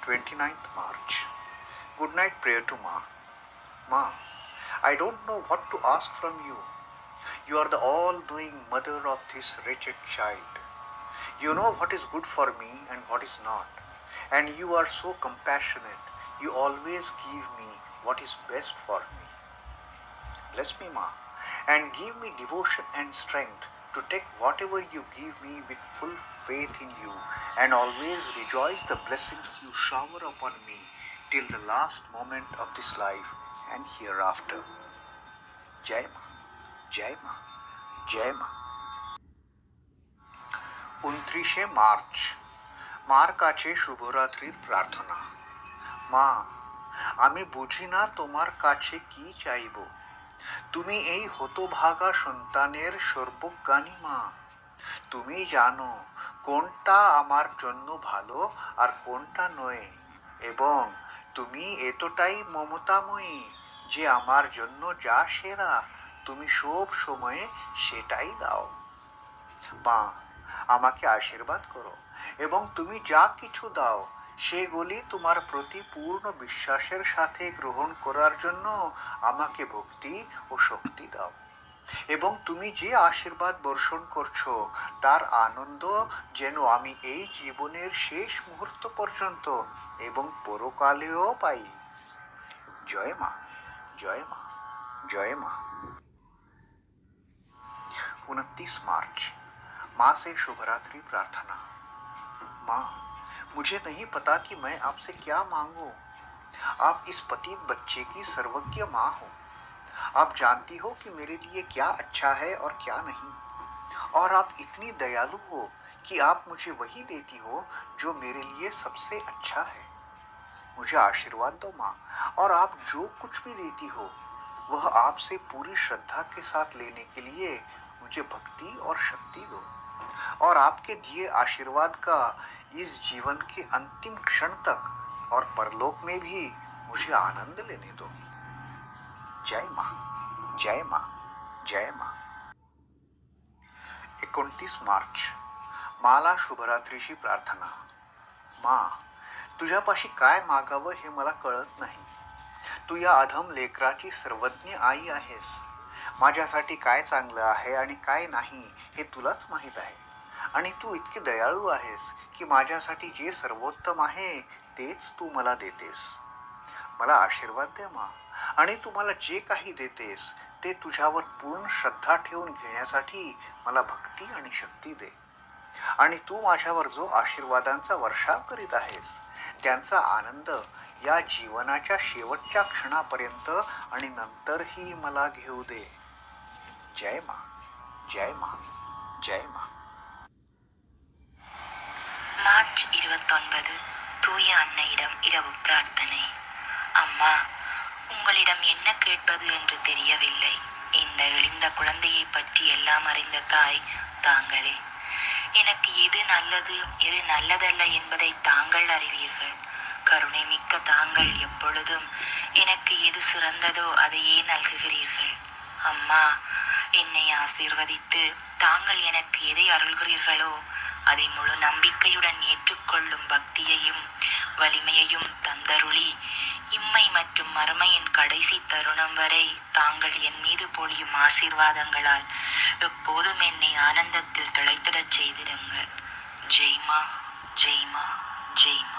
29th March. Good night prayer to Ma. Ma, I don't know what to ask from you. You are the all-knowing mother of this wretched child. You know what is good for me and what is not. And you are so compassionate. You always give me what is best for me. Bless me, Ma, and give me devotion and strength to take whatever you give me with full faith in you, and always rejoice the blessings you shower upon me till the last moment of this life and hereafter. Jai Ma, Jai Ma, Jai Ma. 29 March মার কাছে শুভরাত্রির প্রার্থনা। মা, আমি বুঝি না তোমার কাছে কি চাইব। তুমি এই হতভাগা সন্তানের সর্বজ্ঞানী মা। তুমি জানো কোনটা আমার জন্য ভালো আর কোনটা নয়, এবং তুমি এতটাই মমতাময়ী যে আমার জন্য যা সেরা তুমি সব সময়ে সেটাই দাও। মা, আমাকে আশীর্বাদ করো এবং তুমি যা কিছু দাও সেগুলি তোমার প্রতি পূর্ণ বিশ্বাসের সাথে গ্রহণ করার জন্য আমাকে ভক্তি ও শক্তি দাও, এবং তুমি যে আশীর্বাদ বর্ষণ করছো তার আনন্দ যেন আমি এই জীবনের শেষ মুহূর্ত পর্যন্ত এবং পরকালেও পাই। জয় মা, জয় মা, जय माँ। 29 मार्च माँ से शुभरात्रि प्रार्थना। माँ, मुझे नहीं पता कि मैं आपसे क्या मांगूं। आप इस पतित बच्चे की सर्वज्ञ माँ हो। आप जानती हो कि मेरे लिए क्या अच्छा है और क्या नहीं, और आप इतनी दयालु हो कि आप मुझे वही देती हो जो मेरे लिए सबसे अच्छा है। मुझे आशीर्वाद दो माँ, और आप जो कुछ भी देती हो वह आपसे पूरी श्रद्धा के साथ लेने के लिए मुझे भक्ति और शक्ति दो, और आपके दिए आशीर्वाद का इस जीवन के अंतिम क्षण तक और परलोक में भी मुझे आनंद लेने दो। जय माँ, जय माँ, जय माँ। 29 मार्च माला शुभरात्रीची प्रार्थना। माँ, तुझ्यापाशी काय मागावं हे मला कळत नाही। तू या अधम लेकराची सर्वज्ञ आई आहेस। माझ्यासाठी काय चांगलं आहे आणि काय नाही हे तुलाच माहीत आहे, आणि तू इतकी दयाळू आहेस की माझ्यासाठी जे सर्वोत्तम आहे तेच तू मला देतेस। मला आशीर्वाद दे माँ, आणि तू मला जे काही देतेस ते तुझ्यावर पूर्ण श्रद्धा ठेवून घेण्यासाठी मला भक्ती आणि शक्ती दे, आणि तू माझ्यावर जो आशीर्वादांचा वर्षाव करीत आहेस त्यांचा आनंद या जीवनाच्या शेवटच्या क्षणापर्यंत आणि नंतरही मला घेऊ दे। जय माँ, जय माँ, जय माँ। மார்ச் 29 தூய அன்னையிடம் இரவு பிரார்த்தனை. அம்மா, உங்களிடம் என்ன கேட்பது என்று தெரியவில்லை. இந்த இழிந்த குழந்தையை பற்றி எல்லாம் அறிந்த தாய் தாங்களே. எனக்கு எது நல்லது எது நல்லதல்ல என்பதை தாங்கள் அறிவீர்கள். கருணை மிக்க தாங்கள் எப்பொழுதும் எனக்கு எது சிறந்ததோ அதையே நல்குகிறீர்கள். அம்மா, என்னை ஆசீர்வதித்து தாங்கள் எனக்கு எதை அருள்கிறீர்களோ அதை முழு நம்பிக்கையுடன் ஏற்றுக்கொள்ளும் பக்தியையும் வலிமையையும் தந்தருளி இம்மை மற்றும் மறுமையின் கடைசி தருணம் வரை தாங்கள் என் மீது பொழியும் ஆசீர்வாதங்களால் எப்போதும் என்னை ஆனந்தத்தில் திளைத்திடச் செய்திடுங்கள். ஜெய்மா, ஜெய்மா, ஜெய்மா.